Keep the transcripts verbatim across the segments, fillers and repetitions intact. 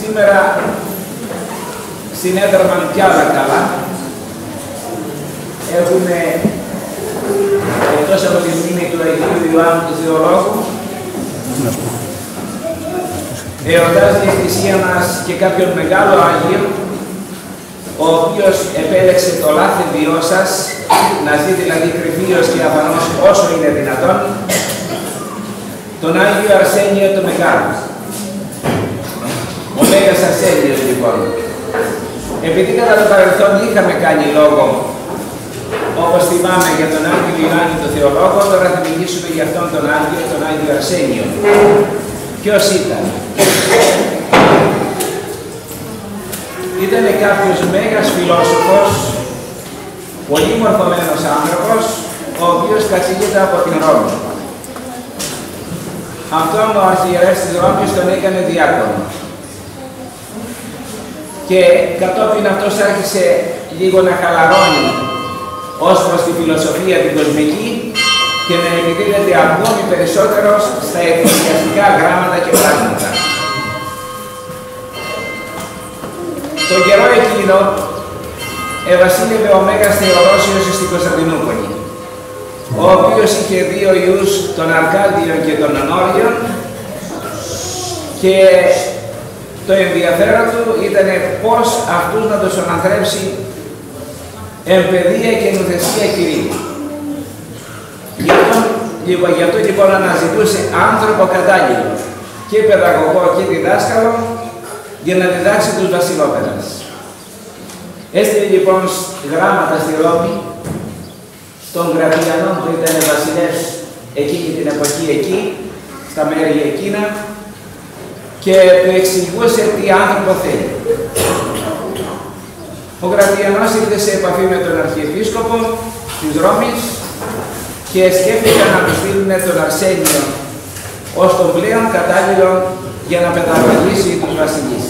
Σήμερα συνέδραμαν κι άλλα καλά. Έχουμε, εκτός από τη μνήμη του Αγίου Ιωάννου του Θεολόγου, εορτάζει η Εκκλησία μας και κάποιον μεγάλο Άγιο, ο οποίος επέλεξε το λάθη βιό σας, να ζει δηλαδή κρυφίος και αφανώς όσο είναι δυνατόν, τον Άγιο Αρσένιο το Μεγάλο. Ο Μέγας Αρσένιος λοιπόν. Επειδή κατά το παρελθόν είχαμε κάνει λόγο, όπως θυμάμαι, για τον Άγιο Ιωάννη τον Θεολόγο, τώρα θα μιλήσουμε για αυτόν τον Άγιο, τον Άγιο Αρσένιο. Ποιος ήταν? Ήταν κάποιος μέγας φιλόσοφος, πολύ μορφωμένος άνθρωπος, ο οποίος καθηγείται από την Ρώμη. Αυτόν ο αρχιερέας της Ρώμης τον έκανε διάκονο. Και κατόπιν αυτός άρχισε λίγο να χαλαρώνει ως προς τη φιλοσοφία την κοσμική και να επιδίδεται ακόμη περισσότερο στα εκκλησιαστικά γράμματα και πράγματα. Τον καιρό εκείνο ευασίλευε ο Μέγας Θεοδόσιος στην Κωνσταντινούπολη, ο οποίος είχε δύο ιούς, τον Αρκάντιον και τον Ονόριον, και το ενδιαφέρον του ήταν πώς αυτούς να τους αναθρέψει εν παιδεία και νουθεσία Κυρίου. Γι' αυτό, γι' αυτό λοιπόν αναζητούσε άνθρωπο κατάλληλο, και παιδαγωγό και διδάσκαλο, για να διδάξει τους βασιλόπεδας. Έστειλε λοιπόν γράμματα στη Ρώμη, των Γραβιανών που ήταν βασιλεύς εκείνη την εποχή εκεί, στα μέρη εκείνα, και του εξηγούσε τι άνθρωπο θέλει. Ο Γραβιανός ήρθε σε επαφή με τον Αρχιεπίσκοπο της Ρώμης και σκέφτηκαν να του στείλουν τον Αρσένιο ως τον πλέον κατάλληλο για να πεταγωγήσει τους βασιλείς.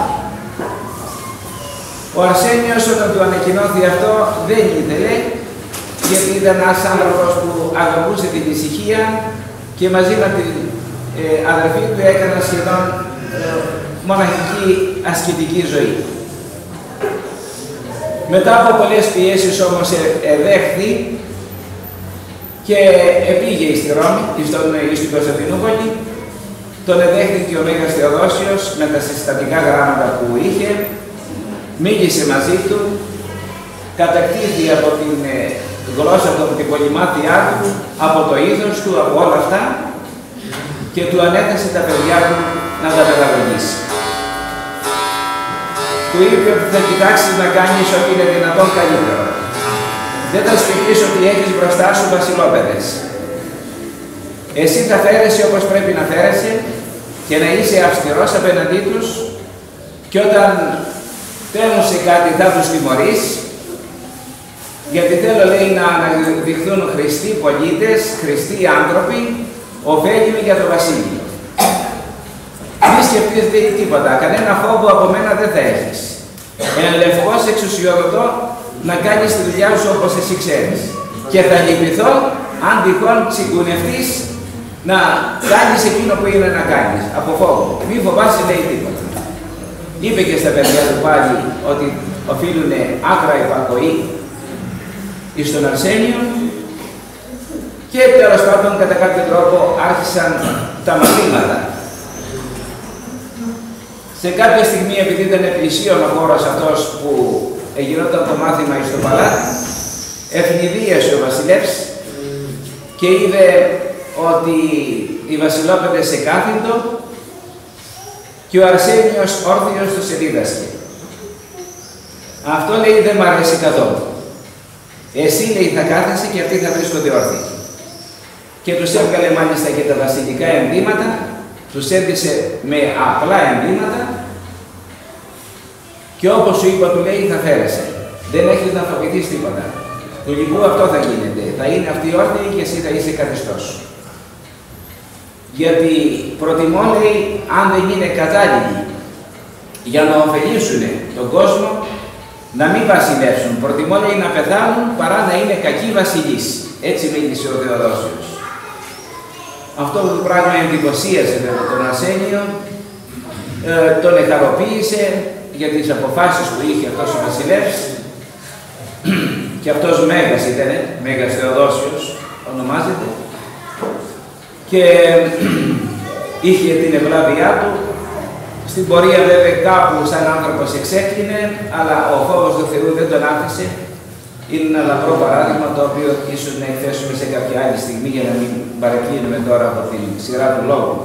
Ο Αρσένιος, όταν του ανακοινώθη αυτό, δεν ήθελε, γιατί ήταν ένας άνθρωπος που αγαπούσε την ησυχία και μαζί με την ε, αδερφή του έκανα σχεδόν ε, μοναχική ασκητική ζωή. Μετά από πολλές πιέσεις όμως ε, εδέχθη και επήγε στη Ρώμη, στην Κωνσταντινούπολη. Τον εδέχθηκε ο Μέγας Θεοδόσιος με τα συστατικά γράμματα που είχε, μίλησε μαζί του, κατακτήθη από την ε, γλώσσα του, από την πολυμάθειά του, από το είδος του, από όλα αυτά, και του ανέθεσε τα παιδιά του να τα παιδαγωγήσει. Του είπε ότι θα κοιτάξεις να κάνεις ό,τι είναι δυνατόν καλύτερο. Δεν θα σκεφτείς ότι έχεις μπροστά σου βασιλόπεδες. Εσύ θα φέρεσαι όπως πρέπει να φέρεσαι και να είσαι αυστηρός απέναντί τους, και όταν θέλουν σε κάτι θα τους τιμωρείς, γιατί θέλω, λέει, να αναδειχθούν χρηστοί πολίτες, χρηστοί άνθρωποι, ωφέλιμοι για το βασίλειο. Μη σκεφτείς, λέει, τίποτα, κανένα φόβο από μένα δεν θα έχεις. Εν λευκώς εξουσιοδοτώ να κάνεις τη δουλειά σου όπως εσύ ξέρεις. Και θα λυπηθώ αν τυχόν συγκουνευτείς να κάνεις εκείνο που είναι να κάνεις, από φόβο. Μη φοβάσαι, λέει, τίποτα. Είπε και στα παιδιά του πάλι ότι οφείλουν άκρα υπακοή εις τον Αρσένιο, και τέλος πάντων κατά κάποιο τρόπο άρχισαν τα μαθήματα. Σε κάποια στιγμή, επειδή ήταν πλησίον ο χώρος αυτός που γινόταν το μάθημα εις το παλάτι, ευνηδίασε ο βασιλεύς και είδε ότι οι βασιλόπεδες σε κάθιντο και ο Αρσένιος όρθιος τους εδίδασκε. Αυτό, λέει, δεν μ' αρέσει καθόλου. Εσύ, λέει, θα κάθεσαι και αυτοί θα βρίσκονται όρθιοι. Και τους έβγαλε μάλιστα και τα βασιλικά ενδύματα, τους έδισε με απλά ενδύματα, και όπως σου είπα, του λέει, θα φέρεσαι. Δεν έχεις να φοβηθείς τίποτα. Του λοιπού αυτό θα γίνεται. Θα είναι αυτοί όρθιοι και εσύ θα είσαι καθιστός. Γιατί προτιμώ, λέει, αν δεν είναι κατάλληλοι για να ωφελήσουν τον κόσμο, να μην βασιλεύσουν. Προτιμώ, λέει, να πεθάνουν παρά να είναι κακοί βασιλείς. Έτσι μίλησε ο Θεοδόσιος. Αυτό το πράγμα εντυπωσίασε τον Αρσένιο ε, τον εχαροποίησε για τις αποφάσεις που είχε αυτός ο βασιλεύς, και αυτός Μέγας ήταν, Μέγας Θεοδόσιος ονομάζεται, και είχε την ευλάβειά του. Στην πορεία βέβαια κάπου σαν άνθρωπος εξέκλεινε, αλλά ο φόβος του Θεού δεν τον άφησε. Είναι ένα λαμπρό παράδειγμα, το οποίο ίσως να εκθέσουμε σε κάποια άλλη στιγμή για να μην παρεκκλίνουμε τώρα από τη σειρά του λόγου.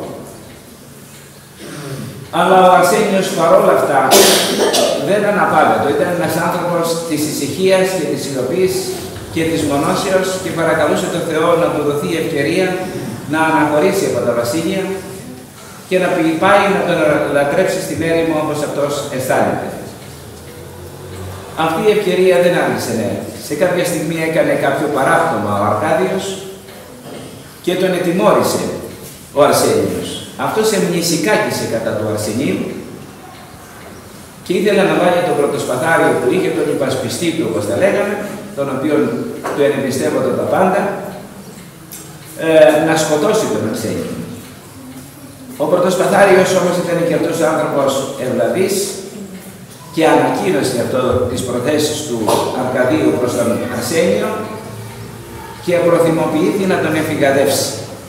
Αλλά ο Αρσένιος παρόλα αυτά δεν αναπάβεται. Ήταν ένας άνθρωπος της ησυχίας και της σιωπής και της μονώσεως και παρακαλούσε τον Θεό να του δοθεί η ευκαιρία να αναχωρήσει από τα βασίλεια και να πάει να τον λατρέψει στην έρημο όπως αυτός αισθάνεται. Αυτή η ευκαιρία δεν άργησε να έρθει. Σε κάποια στιγμή έκανε κάποιο παράπτωμα ο Αρκάδιος και τον ετιμώρησε ο Αρσένιος. Αυτός εμνησικάκησε κατά του Αρσενίου και ήθελε να βάλει τον πρωτοσπαθάριο που είχε, τον υπασπιστή του όπως τα λέγαμε, τον οποίο του ενεμπιστεύονταν τα πάντα, ε, να σκοτώσει τον Αρσένιο. Ο πρωτοσπαθάριος όμως ήταν και αυτός ο άνθρωπος ευλαβής και ανακοίνωσε αυτό τις προθέσεις του Αρκαδίου προς τον Αρσένιο και προθυμοποιήθη να τον εφηγαδεύσει.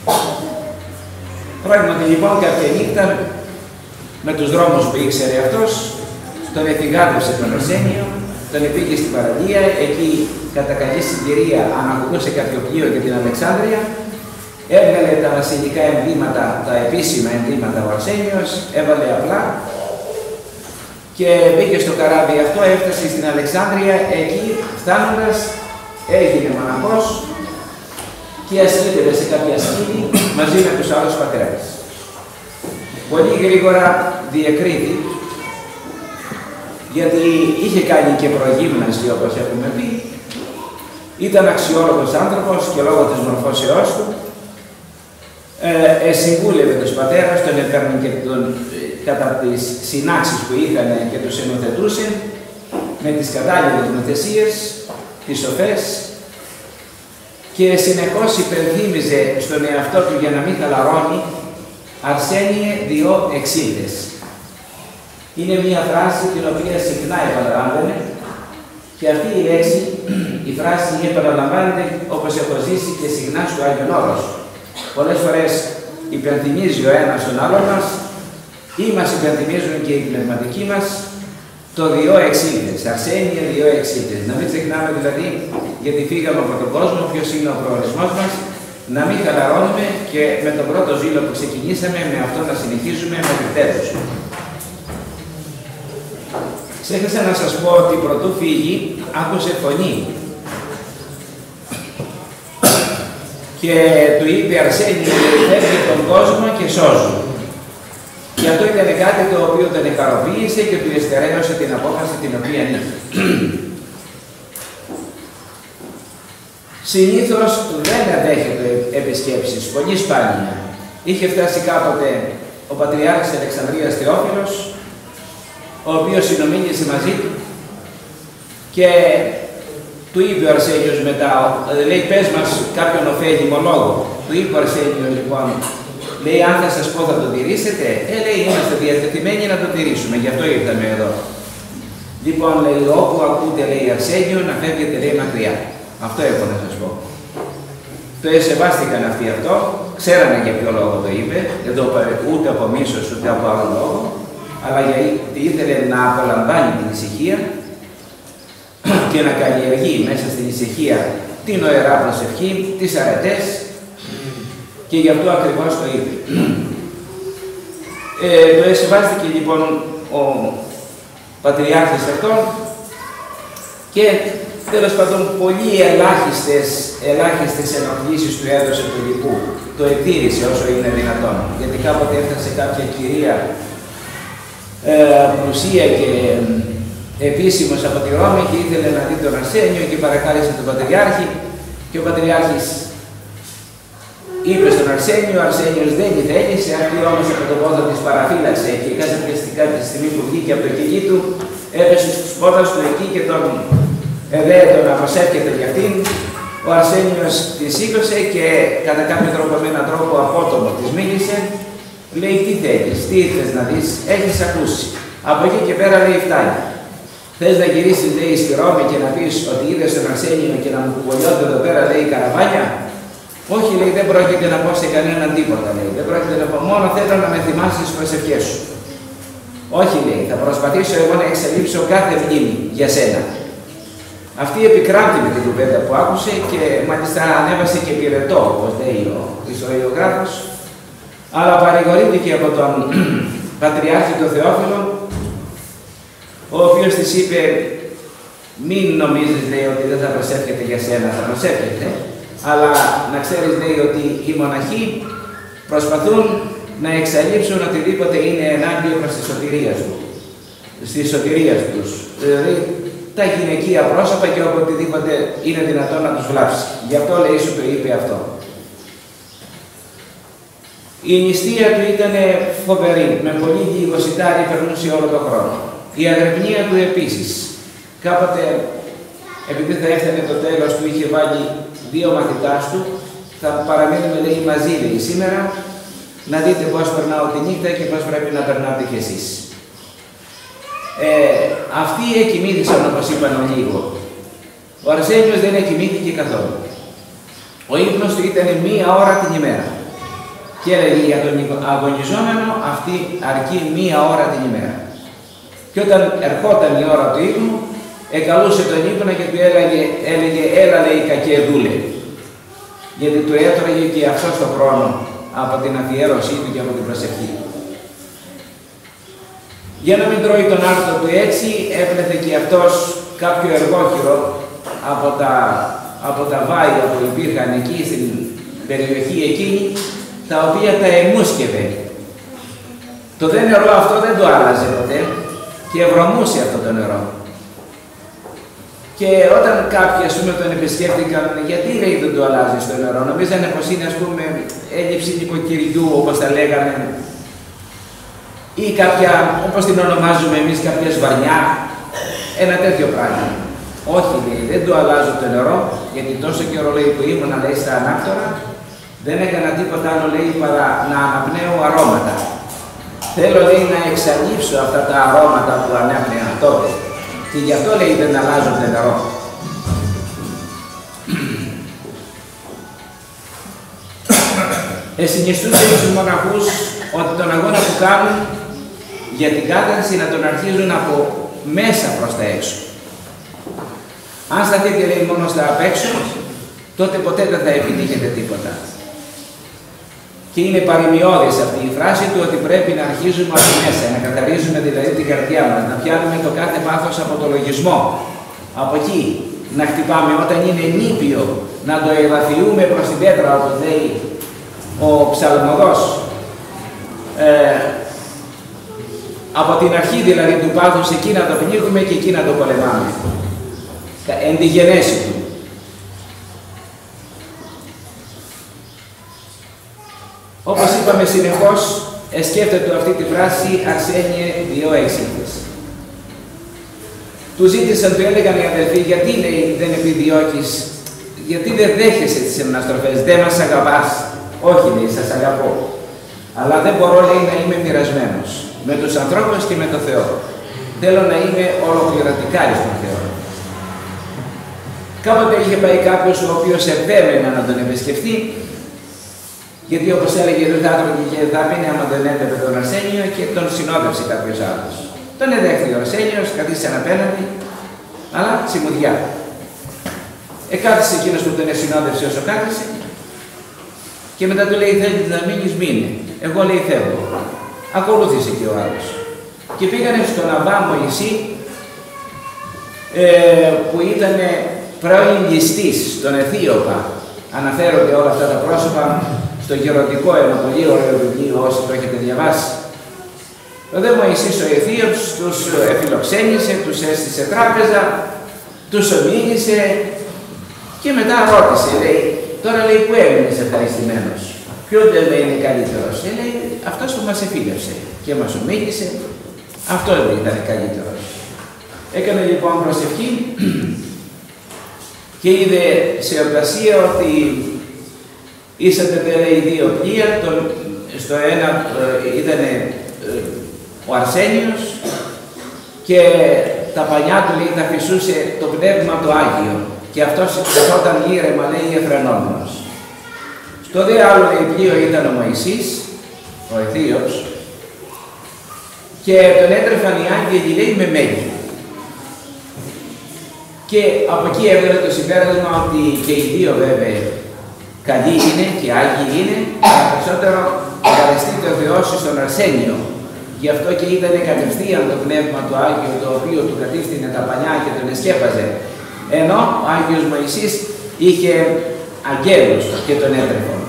Πράγματι λοιπόν κάποια νύχτα με τους δρόμους που ήξερε αυτός τον εφηγάδευσε τον Αρσένιο, τον πήγε στην παραλία, εκεί κατά καλή συγκυρία ανακουνούσε κάποιο πλοίο για την Αλεξάνδρεια, έβγαλε τα βασιλικά ενδύματα, τα επίσημα ενδύματα ο Αρσένιος, έβαλε απλά και μπήκε στο καράβι αυτό, έφτασε στην Αλεξάνδρεια. Εκεί φτάνοντας έγινε μοναχός και ασκήτευε σε κάποια σκήνη μαζί με τους άλλους πατέρες. Πολύ γρήγορα διεκρίθη, γιατί είχε κάνει και προγύμναση όπως έχουμε πει, ήταν αξιόλογος άνθρωπος και λόγω της μορφώσεώς του ε, συμβούλευε τους πατέρες, τον έπαιρνε και τον, κατά τις συνάξεις που είχαν και τους ενωθετούσε με τις κατάλληλες νοθεσίες, τις σοφές, και συνεχώς υπενθύμιζε στον εαυτό του για να μην χαλαρώνει «Αρσένιε διό εξήλτες». Είναι μια φράση την οποία συχνά επαναλάμβανε και αυτή η λέξη, η φράση επαναλαμβάνεται όπως έχω ζήσει και συχνά στο Άγιον Όρος. Πολλές φορές υπενθυμίζει ο ένας τον άλλον μας ή μας υπενθυμίζουν και οι πνευματικοί μας το διό εξήλτες, Αρσένιε διό εξήλτες. Να μην ξεχνάμε δηλαδή, γιατί φύγαμε από τον κόσμο, ποιος είναι ο προορισμός μας, να μην χαλαρώνουμε και με τον πρώτο ζήλο που ξεκινήσαμε, με αυτό να συνεχίζουμε μέχρι τέλος. Ξέχασα να σας πω ότι πρωτού φύγει, άκουσε φωνή και του είπε «Αρσένιο, φεύγει τον κόσμο και σώζουν». Και αυτό ήταν κάτι το οποίο τον εχαροποίησε και του εστερέωσε την απόφαση την οποία είχε. Συνήθως δεν αδέχεται επισκέψεις, πολύ σπάνια. Είχε φτάσει κάποτε ο Πατριάρχης Αλεξανδρίας Θεόφιλος, ο οποίος συνομίλησε μαζί του και του είπε ο Αρσένιος μετά, λέει «Πες μας κάποιον ωφέλιμο λόγο». Του είπε ο Αρσένιος λοιπόν, λέει «Αν θα σας πω θα το τηρήσετε». Ε, λέει «Είμαστε διατεθειμένοι να το τηρήσουμε, γι' αυτό ήρθαμε εδώ». Λοιπόν, λέει «Όπου ακούτε, λέει Αρσένιο, να φεύγετε, λέει μακριά». Αυτό έχω να σας πω. Το εσεβάστηκαν αυτοί αυτό, ξέρανε για ποιο λόγο το είπε, δεν το είπε ούτε από μίσος ούτε από άλλο λόγο, αλλά γιατί ήθελε να απολαμβάνει την ησυχία και να καλλιεργεί μέσα στην ησυχία την ωερά προσευχή, τις αρετές, και γι' αυτό ακριβώς το είπε. Ε, το εσεβάστηκε λοιπόν ο Πατριάρχης αυτόν και τέλος πάντων πολύ ελάχιστες, ελάχιστες ενοχλήσεις του έδωσε του λοιπού. Το ετήρησε όσο είναι δυνατόν, γιατί κάποτε έφτασε κάποια κυρία ε, πλουσία και ε, επίσημος από τη Ρώμη και ήθελε να δει τον Αρσένιο και παρακάλεσε τον Πατριάρχη και ο Πατριάρχης είπε στον Αρσένιο, ο Αρσένιος δεν τη θέλησε, αυτή όμως από το πόδο της παραφύλαξε και κάποια στιγμή που βγήκε από το κελί του έπεσε στους πόδας του εκεί και τον εδέ τον αποσέφκεται για αυτήν. Ο Αρσένιος τη σήκωσε και κατά κάποιο τρόπο με έναν τρόπο απότομο της μίλησε Λέει, τι θέλεις, τι ήθελες να δεις, έχεις ακούσει. Από εκεί και πέρα λέει, φτάνει. Θες να γυρίσεις, λέει, στη Ρώμη και να πεις ότι είδες τον Αρσένιο και να μου κουβολιώνται εδώ πέρα, λέει, καραβάνια. Όχι, λέει, δεν πρόκειται να πω σε κανέναν τίποτα, λέει. Δεν πρόκειται να πω, μόνο θέλω να με θυμάσεις τις προσευχές σου. Όχι, λέει, θα προσπαθήσω εγώ να εξελίψω κάθε μνήμη για σένα. Αυτή επικράτει με την κουβέντα που άκουσε και μάλιστα ανέβασε και πυρετό, όπως λέει ο ιστοριογράφος, αλλά παρηγορήθηκε από τον Πατριάρχη τον Θεόφιλο, ο οποίος της είπε, μην νομίζεις, λέει, ότι δεν θα προσεύχεται για σένα, θα προσεύχεται, αλλά να ξέρεις, λέει, ότι οι μοναχοί προσπαθούν να εξαλείψουν οτιδήποτε είναι ενάντια προς τη σωτηρία του, στη σωτηρία τους. Δηλαδή, τα γυναικεία πρόσωπα και οποτιδήποτε είναι δυνατόν να τους βλάψει. Γι' αυτό, λέει, σου το είπε αυτό. Η νηστεία του ήταν φοβερή, με πολύ λίγο σιτάρι περνούσε όλο τον χρόνο. Η αγρυπνία του επίσης. Κάποτε, επειδή θα έφτανε το τέλος του, είχε βάλει δύο μαθητάς του, θα παραμείνουμε, λέει, μαζί, λέει, σήμερα, να δείτε πώς περνάω τη νύχτα και πώς πρέπει να περνάτε κι εσείς. Ε, αυτοί εκοιμήθησαν, όπως είπαν λίγο. Ο Αρσένιος δεν εκοιμήθηκε καθόλου. Ο ύπνος του ήταν μία ώρα την ημέρα. Και έλεγε για τον αγωνιζόμενο, αυτή αρκεί μία ώρα την ημέρα. Και όταν ερχόταν η ώρα του ύπνου, εκαλούσε τον ύπνο και του έλεγε, έλεγε έλα, λέει, κακέ δούλε. Γιατί του έτρωγε και αυτό το χρόνο από την αφιέρωσή του και από την προσευχή. Για να μην τρώει τον άρτο του έτσι, έπλεθε και αυτός κάποιο εργόχειρο από τα, από τα βάια που υπήρχαν εκεί στην περιοχή εκείνη, τα οποία τα εμούσκευε. Το δε νερό αυτό δεν το άλλαζε ποτέ και βρωμούσε αυτό το νερό. Και όταν κάποιοι, ας πούμε, τον επισκέφτηκαν, γιατί, λέει, δεν το αλλάζει στο νερό, νομίζανε πως είναι, ας πούμε, έλλειψη νοικοκυριού, όπως τα λέγανε, ή κάποια, όπως την ονομάζουμε εμείς, κάποια σβαρνιά, ένα τέτοιο πράγμα. Όχι, λέει, δεν το αλλάζω το νερό, γιατί τόσο καιρό, λέει, που ήμουνα, λέει, στα ανάκτορα, δεν έκανα τίποτα άλλο, λέει, παρά να αναπνέω αρώματα. Θέλω, λέει, να εξαλείψω αυτά τα αρώματα που ανέπνεα τότε. Και γι' αυτό, λέει, δεν αλλάζω το νερό. Εσυνιστούσε στους μοναχούς ότι τον αγώνα που κάνουν για την κάθαρση να τον αρχίζουν από μέσα προς τα έξω. Αν σταθείτε, λέει, μόνο στα απ' έξω, τότε ποτέ δεν θα επιτύχετε τίποτα. Και είναι παροιμιώδης αυτή η φράση του ότι πρέπει να αρχίζουμε από μέσα, να καθαρίζουμε δηλαδή την καρδιά μας, να πιάνουμε το κάθε πάθος από το λογισμό. Από εκεί να χτυπάμε όταν είναι νήπιο, να το ελαφιούμε προς την πέτρα, όπως λέει ο ψαλμοδός. Ε, από την αρχή δηλαδή του πάθους εκεί να το πνίγουμε και εκεί να το πολεμάμε. Εν τη γενέση του. Όπως είπαμε συνεχώς, εσκέφτεται αυτή τη φράση Αρσένιε διό εξήλθες. Του ζήτησαν, του έλεγαν οι αδελφοί, γιατί, λέει, δεν επιδιώκεις, γιατί δεν δέχεσαι τις επαναστροφές, δεν μας αγαπάς. Όχι, λέει, σας αγαπώ. Αλλά δεν μπορώ, λέει, να είμαι μοιρασμένος με τους ανθρώπους και με τον Θεό. Θέλω να είμαι ολοκληρωτικά στον Θεό. Κάποτε είχε πάει κάποιος ο οποίος επέμενε να τον επισκεφτεί, γιατί όπως έλεγε δεν θα έτρωγε και θα πίνει άμα δεν έπαιρνε τον Αρσένιο και τον συνόδευσε κάποιος άλλος. Τον εδέχθη ο Αρσένιος, καθίσαν απέναντι, αλλά τσιμουδιά. Εκάθισε εκείνος που τον συνόδευσε όσο κάθισε και μετά του λέει θέλεις να μείνεις, μείνε. Εγώ, λέει, θέλω. Ακολούθησε και ο άλλος. Και πήγανε στον Αββά Μωυσή, ε, που ήταν πρώην ληστής, τον Αιθίωπα. Αναφέρονται όλα αυτά τα πρόσωπα στο γεροντικό, ένα πολύ ωραίο βιβλίο, όσοι το έχετε διαβάσει. Ο δε Μωυσής ο Αιθίωπς τους εφιλοξένησε, τους έστησε τράπεζα, τους ομίλησε και μετά ρώτησε, λέει, τώρα, λέει, που έμεινες ευχαριστημένος, ποιον δεν είναι καλύτερος. Ε, λέει, αυτός που μας εφήλευσε και μας ομίλησε, αυτό ήταν καλύτερος. Έκανε λοιπόν προσευχή και είδε σε ορτασία ότι ήσατε, λέει, δύο πλοία, τον στο ένα ήταν ο Αρσένιος και τα πανιά του, λέει, τα φυσούσε το πνεύμα το Άγιο και αυτός καθόταν ήρεμα, λέει, εφρενόμενος. Στο δε άλλο πλοίο ήταν ο Μωυσής, ο Αιθίος, και τον έτρεφαν οι άγγελοι, λέει, με μέλη. Και από εκεί έβγαλε το συμπέρασμα ότι και οι δύο βέβαια καλοί είναι και άγιοι είναι, αλλά περισσότερο ευχαριστείται ο Θεός στον Αρσένιο. Γι' αυτό και ήταν κατευθείαν το πνεύμα του Άγιο, το οποίο του κατήφθηνε τα πανιά και τον εσκέπαζε. Ενώ ο Άγιος Μωυσής είχε αγγέλους και τον έτρεφαν.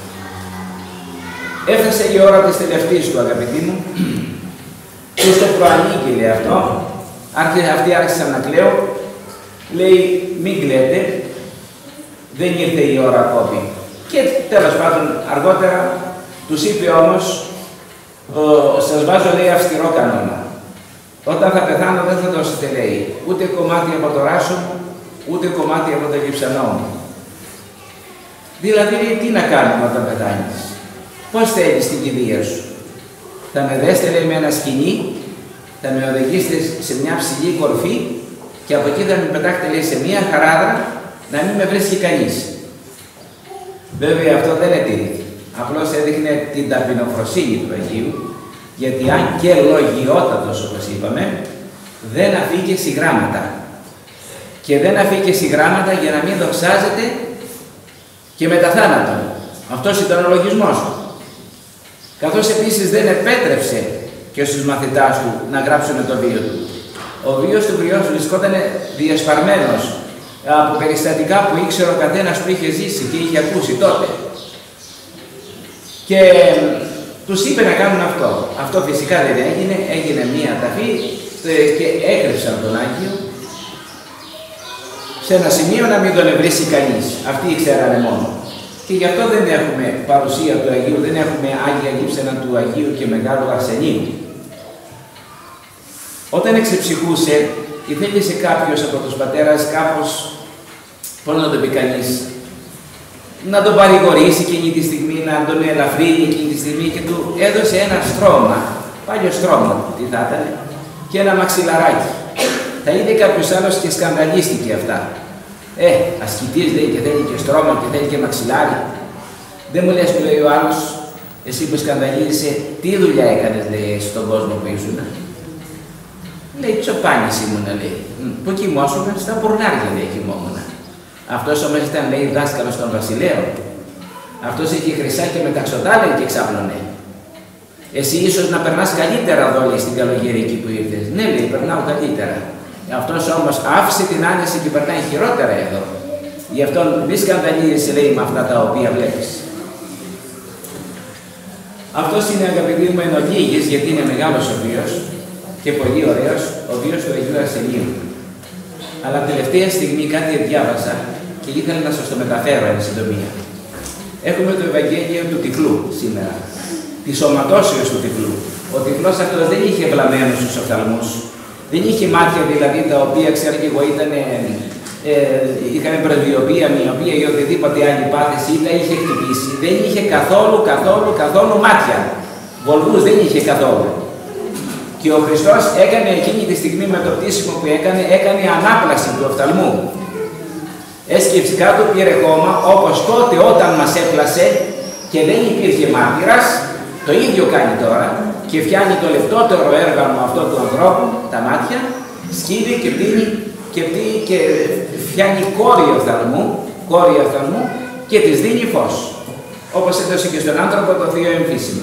Έφτασε η ώρα της τελευταίας του, αγαπητοί μου, και στο προανήγγειλε αυτό, αυτοί άρχισαν να κλαίω, λέει, μην κλαίτε, δεν ήρθε η ώρα ακόμη. Και τέλος πάντων, αργότερα, τους είπε όμως, σας βάζω, λέει, αυστηρό κανόνα. Όταν θα πεθάνω δεν θα δώσετε, λέει, ούτε κομμάτι από το ράσο μου, ούτε κομμάτι από το γυψανό μου. Δηλαδή, λέει, τι να κάνουμε όταν πεθάνεις. Πώς θέλεις την κηδεία σου. Θα με δέστε, λέει, με ένα σκηνή, θα με οδηγήσετε σε μια ψηλή κορφή και από εκεί θα με πετάχετε, λέει, σε μια χαράδρα να μην με βρίσκει κανείς. Βέβαια αυτό δεν ετηρήθηκε. Απλώς έδειχνε την ταπεινοφροσύνη του Αγίου, γιατί αν και λογιότατος, όπως είπαμε, δεν αφήκε συγγράμματα. Και δεν αφήκε συγγράμματα για να μην δοξάζεται και μετά θάνατο. Αυτός ήταν ο λογισμός του. Καθώς επίσης δεν επέτρεψε και στους μαθητάς του να γράψουν το βίο του. Ο βίος του Βριός βρισκόταν διασπαρμένος από περιστατικά που ήξερε ο καθένας που είχε ζήσει και είχε ακούσει τότε. Και τους είπε να κάνουν αυτό. Αυτό φυσικά δεν έγινε, έγινε μία ταφή και έκρυψαν τον Άγιο σε ένα σημείο να μην τον ευρύσει κανείς. Αυτοί ήξερανε μόνο. Και γι' αυτό δεν έχουμε παρουσία του Αγίου, δεν έχουμε Άγια Λείψανα του Αγίου και Μεγάλου Αρσενίου. Όταν εξεψυχούσε, ήθελε κάποιος από τους πατέρας κάπως, πώς να το πει κανείς, να τον παρηγορήσει εκείνη τη στιγμή, να τον ελαφρύνει εκείνη τη στιγμή και του έδωσε ένα στρώμα, πάλιο στρώμα, τι θα ήταν, και ένα μαξιλαράκι. Θα είδε κάποιος άλλος και σκανδαλίστηκε αυτά. Ε, ασκητής, λέει, και θέλει και στρώμα και θέλει και μαξιλάρι. Δεν μου λες, του λέει ο άλλος, εσύ που σκανδαλίζεσαι, τι δουλειά έκανες, λέει, στον κόσμο που ήσουν. Λέει, τσοπάνης ήμουνα, λέει. Πού κοιμόσουνα, στα πορνάρια, λέει, κοιμόμουνα. Αυτός όμως ήταν, λέει, δάσκαλος των βασιλέων. Αυτός είχε χρυσά και μεταξωτάλεν και ξάπλωνε. Εσύ ίσως να περνάς καλύτερα εδώ, λέει, στην καλογερική που ήρθες. Ναι, λέει, περνάω καλύτερα. Αυτός όμως άφησε την άνεση και περνάει χειρότερα εδώ. Γι' αυτό μη σκανδαλίζεσαι, λέει, με αυτά τα οποία βλέπεις. Αυτός είναι, αγαπητοί μου, εν ολίγης, γιατί είναι μεγάλος ο βίος και πολύ ωραίος, ο βίος του Αγίου Αρσενίου. Αλλά τελευταία στιγμή κάτι διάβασα και ήθελα να σας το μεταφέρω εν συντομία. Έχουμε το Ευαγγέλιο του τυφλού σήμερα, της σωματώσεως του τυφλού. Ο τυφλός αυτός δεν είχε βλαμμένους στους οφθαλμούς, δεν είχε μάτια δηλαδή τα οποία, ξέρω και εγώ, ήταν, ε, είχαν πρεσβειοποία, μοιοπία ή οτιδήποτε άλλη πάθηση ή τα είχε χτυπήσει. Δεν είχε καθόλου, καθόλου, καθόλου μάτια. Βολβούς δεν είχε καθόλου. Και ο Χριστός έκανε εκείνη τη στιγμή με το πτήσιμο που έκανε, έκανε ανάπλαση του οφθαλμού. Έσκυψη κάτω, πήρε χώμα, όπως τότε όταν μας έπλασε και δεν υπήρχε μάρτυρας, το ίδιο κάνει τώρα και φτιάνει το λεπτότερο έργανο αυτό του ανθρώπου, τα μάτια, σκύβει και πίνει και, πίνει και φτιάνει κόρη οφθαλμού, κόρη οφθαλμού και της δίνει φως. Όπως έδωσε και στον άνθρωπο το θείο εμφύσιμο.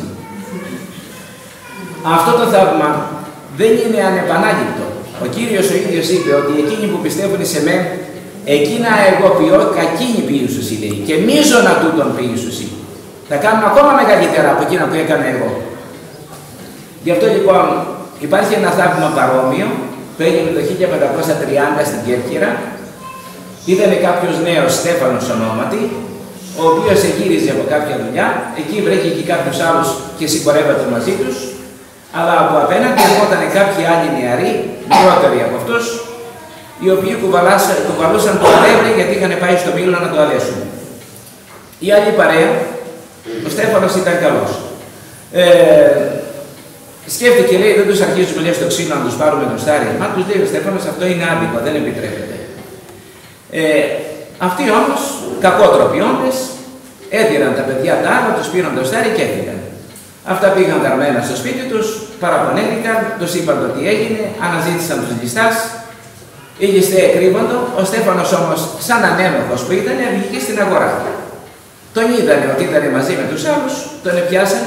Αυτό το θαύμα δεν είναι ανεπανάληπτο. Ο Κύριος ο ίδιος είπε ότι εκείνοι που πιστεύουν σε μέ, εκείνα εγώ ποιώ, κακίνοι ποιούσουσι, λέει, και μείζωνα τούτον ποιούσουσι. Θα κάνουν ακόμα μεγαλύτερα από εκείνα που έκανα εγώ. Γι' αυτό λοιπόν υπάρχει ένα θαύμα παρόμοιο που έγινε το χίλια πεντακόσια τριάντα στην Κέρκυρα. Ήταν κάποιος νέος, Στέφανος ονόματι, ο οποίος εγύριζε από κάποια δουλειά, εκεί βρήκε και κάποιους άλλους και συγχωρεύεται μαζί τους, αλλά από απέναντι ερχόταν κάποιοι άλλοι νεαροί, μικρότεροι από αυτούς, οι οποίοι κουβαλούσαν το αλεύρι γιατί είχαν πάει στο μήλο να το αλέσουν. Η άλλη παρέα, ο Στέφανος ήταν καλός. Ε, σκέφτηκε, λέει, δεν τους αρχίζουμε, λέει, στο ξύλο να τους πάρουμε το στάρι. Μα τους λέει ο Στέφανος, αυτό είναι άδικο, δεν επιτρέπεται. Ε, αυτοί όμως, κακότροποι όντες, έδιραν τα παιδιά τα άλλα, τους πήραν το στάρι και έφυγαν. Αυτά πήγαν δαρμένα στο σπίτι τους, παραπονέθηκαν, τους είπαν το τι έγινε, αναζήτησαν τους ληστάς. Οι ληστές κρύβοντο, ο Στέφανος όμως, σαν ανέμοχος που ήταν, βγήκε στην αγορά. Τον είδανε ότι ήταν μαζί με τους άλλους, τον επιάσαν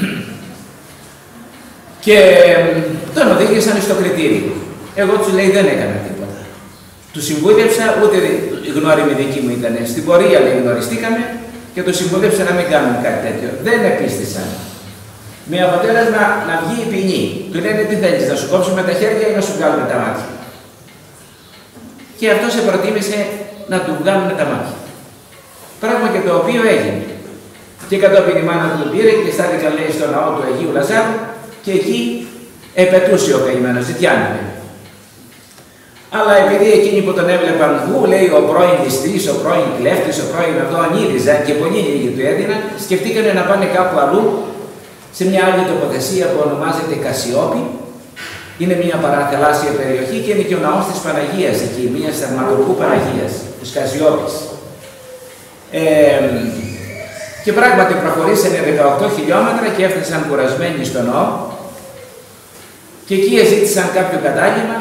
και τον οδήγησαν στο κριτήριο. Εγώ τους λέει δεν έκανα τίποτα. Τους συμβούλεψα, ούτε γνώριμη δική μου ήταν. Στην πορεία, λέει, γνωριστήκαμε και τους συμβούλεψα να μην κάνουν κάτι τέτοιο. Δεν επίστησαν. Με αποτέλεσμα να βγει η ποινή. Του λένε τι θέλεις, να σου κόψουμε τα χέρια ή να σου βγάλουμε τα μάτια. Και αυτός προτίμησε να του βγάλουν τα μάτια. Πράγμα και το οποίο έγινε. Και κατόπιν η μάνα του πήρε και στάθηκαν, λέει, στο ναό του Αγίου Λαζάρου και εκεί επετούσε ο καημένος, ζητιάνευε. Αλλά επειδή εκείνοι που τον έβλεπαν, που λέει ο πρώην ληστής, ο πρώην κλέφτης, ο πρώην αυτό, ανήριζαν και πολύ λίγοι του έδιναν, σκεφτήκανε να πάνε κάπου αλλού, σε μια άλλη τοποθεσία που ονομάζεται Κασιόπη. Είναι μια παραθαλάσσια περιοχή και είναι και ο ναός της Παναγίας εκεί, μια θαυματουργού Παναγίας, της Κασιόπης. Ε, και πράγματι προχωρήσανε δεκαοκτώ χιλιόμετρα και έφτασαν κουρασμένοι στο ναό και εκεί ζήτησαν κάποιο κατάλημα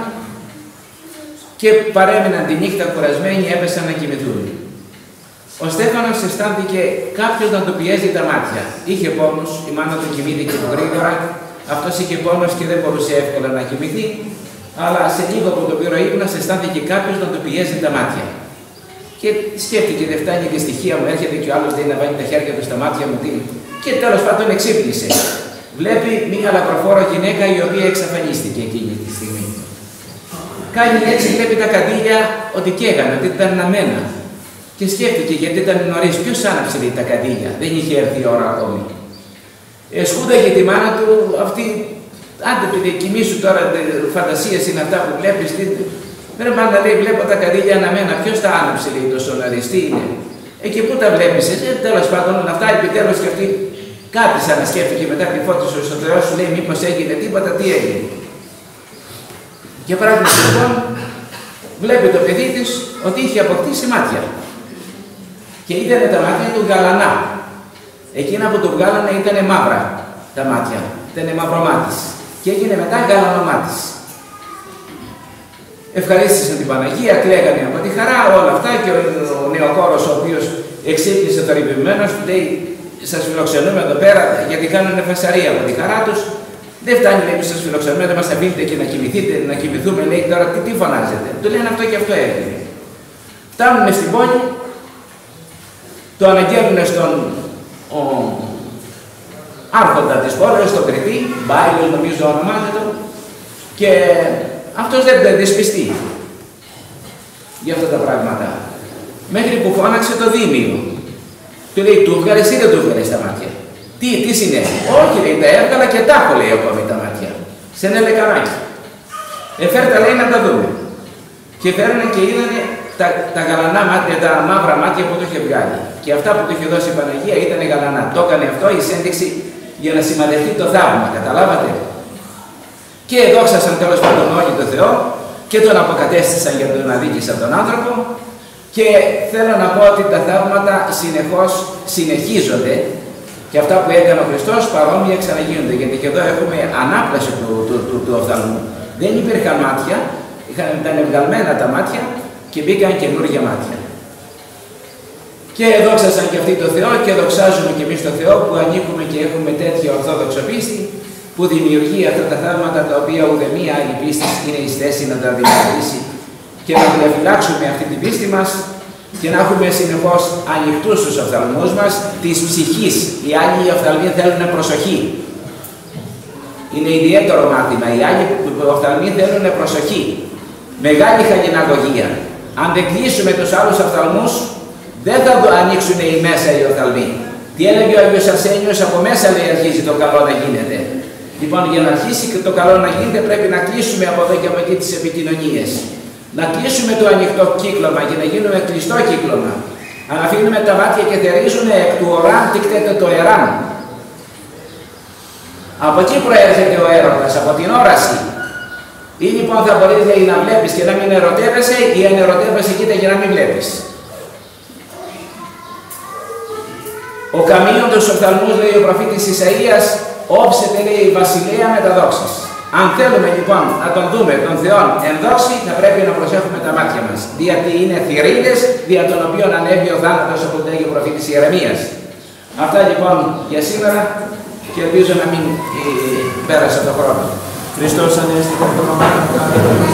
και παρέμειναν τη νύχτα κουρασμένοι, έπεσαν να κοιμηθούν. Ο Στέφανος αισθάνθηκε κάποιος να του πιέζει τα μάτια. Είχε πόνος, η μάνα του κοιμήθηκε γρήγορα, αυτός είχε πόνος και δεν μπορούσε εύκολα να κοιμηθεί, αλλά σε λίγο από το πήρε ύπνος αισθάνθηκε κάποιος να του πιέζει τα μάτια. Και σκέφτηκε, δεν φτάνει και στοιχεία μου, έρχεται και ο άλλος λέει να βάλει τα χέρια του στα μάτια μου, τι. Και τέλος πάντων εξύπνησε. Βλέπει μία λαπροφόρο γυναίκα η οποία εξαφανίστηκε εκείνη τη στιγμή. Κάνει έτσι, βλέπει τα καντήλια ότι καίγανε, ότι ήταν αναμένα. Και σκέφτηκε γιατί ήταν νωρίς, ποιος άναψε λέει, τα καντήλια, δεν είχε έρθει η ώρα ακόμη. Ε, σκούνταγε τη μάνα του, αυτή, άντε παιδί, κοιμήσου τώρα, φαντασίες είναι αυτά που βλέπεις. Τι... Δεν πάντα λέει, βλέπω τα καντήλια αναμένα, ποιος τα άναψε λέει τόσο νωρίς, τι είναι. Ε, και πού τα βλέπεις, ε, τέλος πάντων, αυτά επιτέλους και αυτή κάθισε να σκέφτηκε μετά τη φώτιση στο Θεό σου, λέει, μήπως έγινε τίποτα, τι έγινε. Και πράγματι λοιπόν, βλέπει το παιδί της ότι είχε αποκτήσει μάτια. Και ήταν τα μάτια του γαλανά. Εκείνα που του βγάλανε ήταν μαύρα τα μάτια. Ήταν μαυρομάτης. Και έγινε μετά γαλανομάτης. Ευχαρίστησαν την Παναγία, κλαίγανε από τη χαρά, όλα αυτά και ο, ο νεοκόρος ο οποίος εξύπνησε το ρηπημένος του λέει σας φιλοξενούμε εδώ πέρα γιατί κάνουν φασαρία από τη χαρά τους. Δεν φτάνει λέει που σας φιλοξενούμε, δεν μας αφήνετε και να κοιμηθείτε, να κοιμηθούμε λέει τώρα τι, τι φωνάζετε. Του λένε αυτό και αυτό έγινε. Φτάνουν στην πόλη, το αναγγέλνουν στον ο, άρχοντα της πόλης, στον κριτή, Μπάιλος νομίζω ονομάζεται, και αυτός δεν δεσπιστεί για αυτά τα πράγματα. Μέχρι που φώναξε το δήμιο. Του λέει, του έβγαλες ή δεν του έβγαλες τα μάτια. Τι, τι συνέβη. Όχι λέει, τα έβγαλα και τα έχω λέει ακόμη τα μάτια. Σε ένα λεκανάκι. Εφέρτα λέει να τα δούμε. Και φέρνανε και είδανε τα, τα γαλανά μάτια, τα μαύρα μάτια που το είχε βγάλει. Και αυτά που του είχε δώσει η Παναγία ήταν γαλανά. Το έκανε αυτό η ένδειξη για να σημαδευτεί το θαύμα. Καταλάβατε. Και δόξασαν τέλος πάντων όλοι τον Θεό και τον αποκατέστησαν για τον αδίκησαν τον άνθρωπο. Και θέλω να πω ότι τα θαύματα συνεχώς συνεχίζονται και αυτά που έκανε ο Χριστός παρόμοια ξαναγίνονται. Γιατί και εδώ έχουμε ανάπλαση του, του, του, του οφθαλμού. Δεν υπήρχαν μάτια, είχαν, ήταν βγαλμένα τα μάτια και μπήκαν καινούργια μάτια. Και δόξασαν και αυτοί τον Θεό και δοξάζουμε και εμείς τον Θεό που ανήκουμε και έχουμε τέτοια ορθόδοξο πίστη που δημιουργεί αυτά τα θαύματα τα οποία ουδεμία άλλη πίστη είναι εις θέση να τα δημιουργήσει και να διαφυλάξουμε αυτή την πίστη μας και να έχουμε συνεχώς ανοιχτούς τους οφθαλμούς μας της ψυχής. Οι άλλοι οι οφθαλμοί θέλουν προσοχή. Είναι ιδιαίτερο μάθημα. Οι άλλοι οφθαλμοί θέλουν προσοχή. Μεγάλη χαλιναγωγία. Αν δεν κλείσουμε τους άλλους οφθαλμούς, δεν θα το ανοίξουν οι μέσα οι οφθαλμοί. Τι έλεγε ο Άγιος Αρσένιος, από μέσα λέει αρχίζει το καλό να γίνεται. Λοιπόν, για να αρχίσει και το καλό να γίνεται, πρέπει να κλείσουμε από εδώ και από εκεί τις επικοινωνίες. Να κλείσουμε το ανοιχτό κύκλωμα και να γίνουμε κλειστό κύκλωμα. Αν αφήνουμε τα μάτια και θερίζουν εκ του οράν, τίκτεται το εράν. Από εκεί προέρχεται ο έρωτας, από την όραση. Ή λοιπόν θα μπορείς να βλέπεις και να μην ερωτεύεσαι, ή αν ερωτεύεσαι κοίτα και να μην βλέπεις. Ο καμίοντος οφθαλμούς, λέει ο προφήτης Ισαΐας, όψεται, λέει, η βασιλεία με τα δόξης. Αν θέλουμε λοιπόν να τον δούμε, τον Θεόν εν δόξη, θα πρέπει να προσέχουμε τα μάτια μας. Γιατί είναι θηρίδες δια των οποίων ανέβει ο θάνατος, όπως λέγει ο προφήτης Ιερεμίας. Αυτά λοιπόν για σήμερα και ελπίζω να μην ε, πέρασε το χρόνο. Χριστός Ανέστη, το όνομα του.